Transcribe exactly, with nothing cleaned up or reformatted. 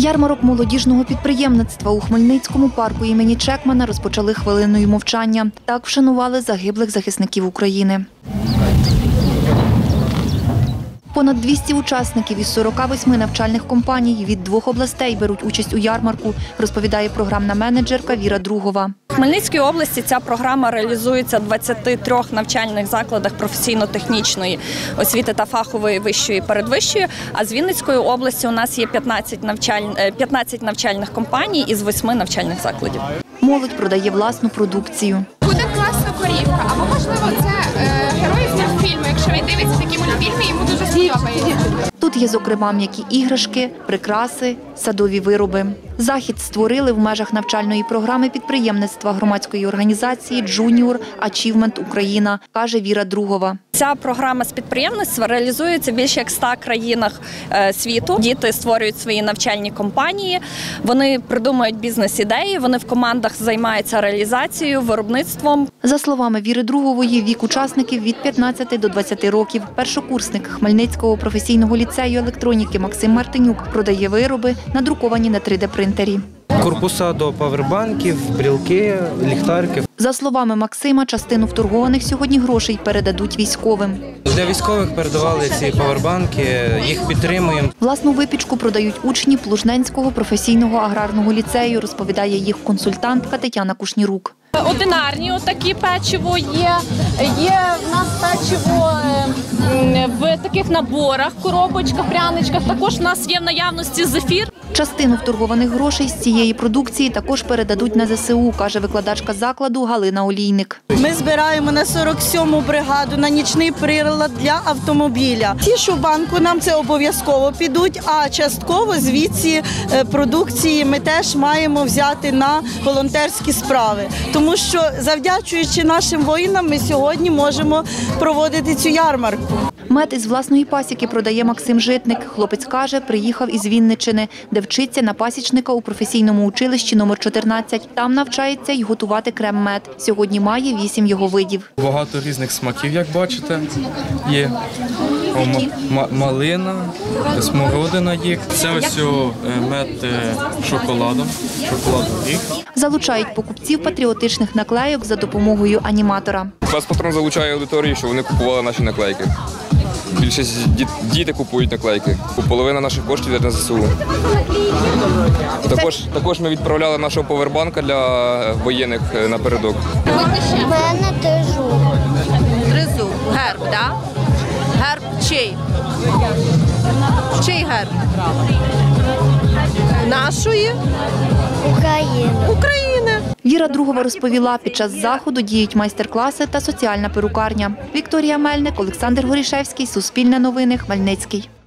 Ярмарок молодіжного підприємництва у Хмельницькому парку імені Чекмана розпочали хвилиною мовчання. Так вшанували загиблих захисників України. Понад двісті учасників із сорока восьми навчальних компаній від двох областей беруть участь у ярмарку, розповідає програмна менеджерка Віра Другова. В Хмельницькій області ця програма реалізується в двадцяти трьох навчальних закладах професійно-технічної освіти та фахової вищої і передвищої, а з Вінницької області у нас є п'ятнадцять, навчаль... п'ятнадцять навчальних компаній із восьми навчальних закладів. Молодь продає власну продукцію. Буде класна корівка, або, можливо, це е, герої з мультфільму. Якщо він дивиться такі мультфільми, йому дуже сподобається. Тут є, зокрема, м'які іграшки, прикраси, садові вироби. Захід створили в межах навчальної програми підприємництва громадської організації «Джуніор Ачівмент Україна», каже Віра Другова. Ця програма з підприємництва реалізується в більш як ста країнах світу. Діти створюють свої навчальні компанії, вони придумують бізнес-ідеї, вони в командах займаються реалізацією, виробництвом. За словами Віри Другової, вік учасників від п'ятнадцяти до двадцяти років. Першокурсник Хмельницького професійного ліцею електроніки Максим Мартинюк продає вироби, надруковані на три де принтері. Корпуса до павербанків, брілки, ліхтарики. За словами Максима, частину вторгованих сьогодні грошей передадуть військовим. Для військових передавали ці павербанки, їх підтримуємо. Власну випічку продають учні Плужненського професійного аграрного ліцею, розповідає їх консультантка Тетяна Кушнірук. Одинарні отакі печиво є, є в нас печиво в таких наборах, коробочках, пряничках. Також в нас є в наявності зефір. Частину вторгованих грошей з цієї продукції також передадуть на зе се у, каже викладачка закладу Галина Олійник. Ми збираємо на сорок сьому бригаду на нічний прилад для автомобіля. Ті, що в банку, нам це обов'язково підуть, а частково звідси продукції ми теж маємо взяти на волонтерські справи. Тому що, завдячуючи нашим воїнам, ми сьогодні можемо проводити цю ярмарку. Мед із власної пасіки продає Максим Житник. Хлопець каже, приїхав із Вінниччини, де вчиться на пасічника у професійному училищі номер чотирнадцять. Там навчається й готувати крем-мед. Сьогодні має вісім його видів. Багато різних смаків, як бачите, є. О, малина, смородина є. Це ось мед шоколадом, шоколадний. Залучають покупців патріотичних наклейок за допомогою аніматора. Нас патрон залучає аудиторію, щоб вони купували наші наклейки. Більшість діти купують наклейки. Половина наших коштів йде на зе се у. Також, також ми відправляли нашого повербанка для воєнних напередок. У мене тризуб. Тризуб. Герб, так? Да? Герб чий? Чий герб? Нашої? України. України. Віра Другова розповіла, під час заходу діють майстер-класи та соціальна перукарня. Вікторія Мельник, Олександр Горішевський, Суспільне новини, Хмельницький.